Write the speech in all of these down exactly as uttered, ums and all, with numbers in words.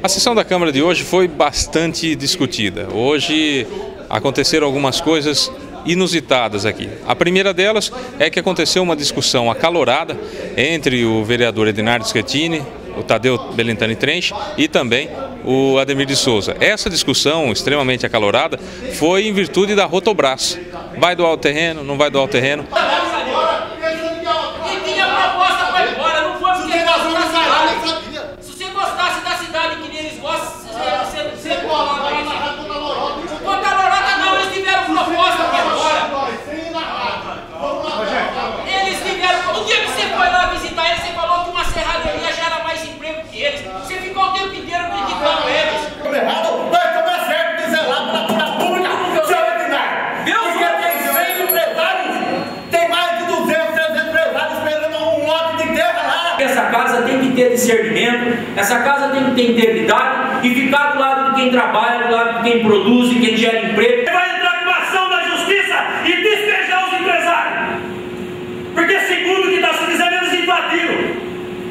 A sessão da Câmara de hoje foi bastante discutida. Hoje aconteceram algumas coisas inusitadas aqui. A primeira delas é que aconteceu uma discussão acalorada entre o vereador Ednardo Schettini, o Tadeu Belintani Trench e também o Ademir de Souza. Essa discussão extremamente acalorada foi em virtude da Rotobras. Vai doar o terreno, não vai doar o terreno? Você ficou o tempo inteiro criticando eles. Vai tomar certo de zelar pela cura pública, seu Ednardo. Porque tem cem empresários, tem mais de duzentos, trezentos empresários esperando um lote de terra lá. Essa casa tem que ter discernimento, essa casa tem que ter integridade e ficar do lado de quem trabalha, do lado de quem produz e quem gera emprego. Vai entrar com ação da justiça e despejar os empresários. Porque segundo o que está se dizendo, eles invadiram.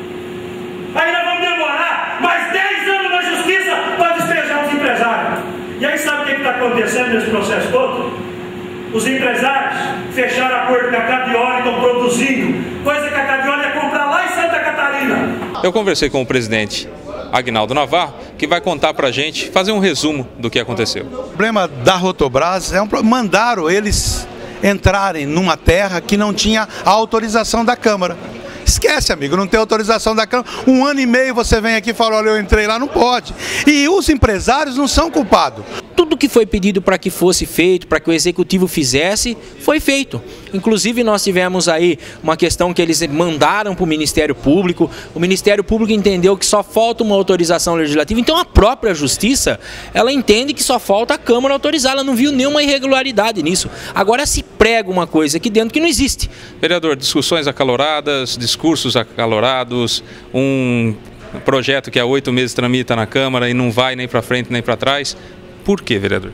Aí nós vamos demorar mais dez anos na justiça para despejar os empresários. E aí sabe o que está acontecendo nesse processo todo? Os empresários fecharam acordo com a Cadioli e estão produzindo, coisa que a Cadioli ia comprar lá em Santa Catarina. Eu conversei com o presidente Agnaldo Navarro, que vai contar para a gente, fazer um resumo do que aconteceu. O problema da Rotobras é um mandaram eles entrarem numa terra que não tinha a autorização da Câmara. Esquece, amigo, não tem autorização da Câmara. Um ano e meio você vem aqui e fala, olha, eu entrei lá, não pode. E os empresários não são culpados. Tudo que foi pedido para que fosse feito, para que o Executivo fizesse, foi feito. Inclusive nós tivemos aí uma questão que eles mandaram para o Ministério Público, o Ministério Público entendeu que só falta uma autorização legislativa, então a própria Justiça, ela entende que só falta a Câmara autorizar, ela não viu nenhuma irregularidade nisso. Agora se prega uma coisa aqui dentro que não existe. Vereador, discussões acaloradas, discursos acalorados, um projeto que há oito meses tramita na Câmara e não vai nem para frente nem para trás. Por quê, vereador?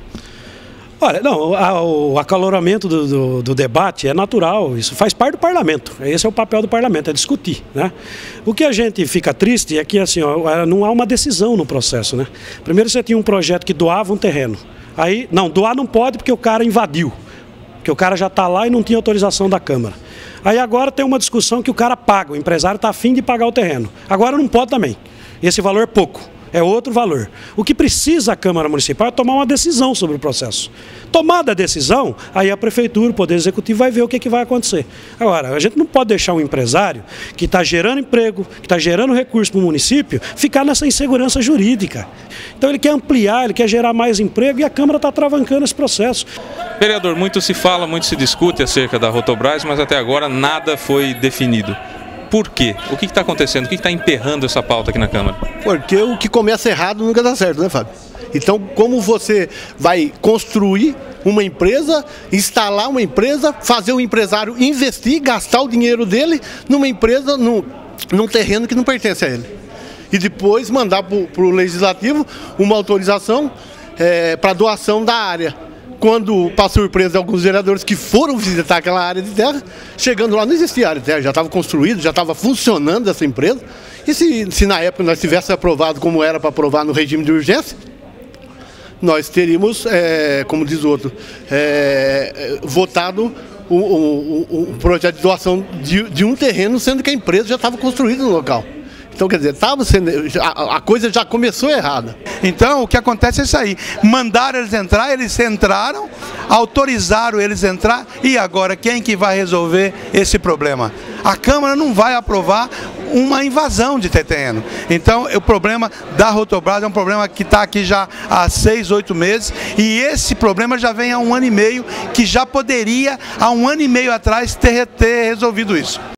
Olha, não, a, o acaloramento do, do, do debate é natural, isso faz parte do parlamento, esse é o papel do parlamento, é discutir, né? O que a gente fica triste é que assim, ó, não há uma decisão no processo, né? Primeiro você tinha um projeto que doava um terreno, aí, não, doar não pode porque o cara invadiu, porque o cara já está lá e não tinha autorização da Câmara. Aí agora tem uma discussão que o cara paga, o empresário está afim de pagar o terreno, agora não pode também, esse valor é pouco. É outro valor. O que precisa a Câmara Municipal é tomar uma decisão sobre o processo. Tomada a decisão, aí a Prefeitura, o Poder Executivo vai ver o que, que vai acontecer. Agora, a gente não pode deixar um empresário que está gerando emprego, que está gerando recurso para o município, ficar nessa insegurança jurídica. Então ele quer ampliar, ele quer gerar mais emprego e a Câmara está travancando esse processo. Vereador, muito se fala, muito se discute acerca da Rotobras, mas até agora nada foi definido. Por quê? O que está acontecendo? O que está emperrando essa pauta aqui na Câmara? Porque o que começa errado nunca dá certo, né, Fábio? Então, como você vai construir uma empresa, instalar uma empresa, fazer o empresário investir, gastar o dinheiro dele numa empresa, num, num terreno que não pertence a ele. E depois mandar para o Legislativo uma autorização é, para doação da área. Quando, para surpresa de alguns vereadores que foram visitar aquela área de terra, chegando lá não existia área de terra, já estava construído, já estava funcionando essa empresa. E se, se na época nós tivéssemos aprovado como era para aprovar no regime de urgência, nós teríamos, é, como diz o outro, é, votado o, o, o, o projeto de doação de, de um terreno, sendo que a empresa já estava construída no local. Então, quer dizer, tava sendo, a, a coisa já começou errada. Então, o que acontece é isso aí. Mandaram eles entrar, eles entraram, autorizaram eles entrar e agora quem que vai resolver esse problema? A Câmara não vai aprovar uma invasão de terreno. Então, o problema da Rotobras é um problema que está aqui já há seis, oito meses e esse problema já vem há um ano e meio, que já poderia, há um ano e meio atrás, ter, ter resolvido isso.